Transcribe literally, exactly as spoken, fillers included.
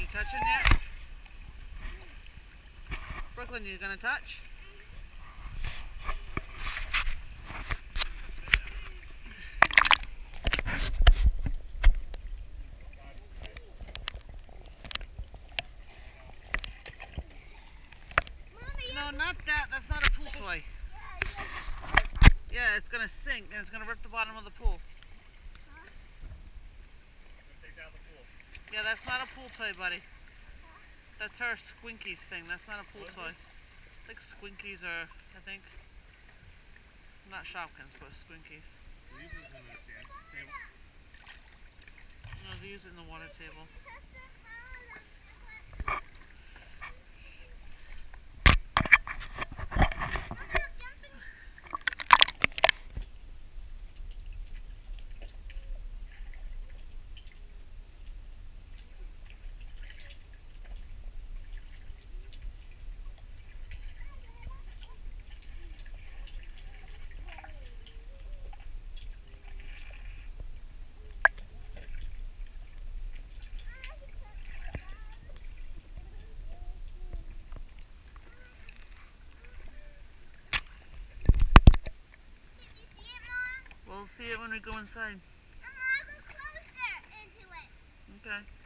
you touching yet? Brooklyn, you gonna touch? No, not that. That's not a pool toy. Yeah, it's gonna sink and it's gonna rip the bottom of the pool. Yeah, that's not a pool toy, buddy. That's her Squinkies thing. That's not a pool toy. I think Squinkies are, I think, not Shopkins, but Squinkies. No, they use it in the water table. We'll see it when we go inside. Mama, I'll go closer into it. Okay.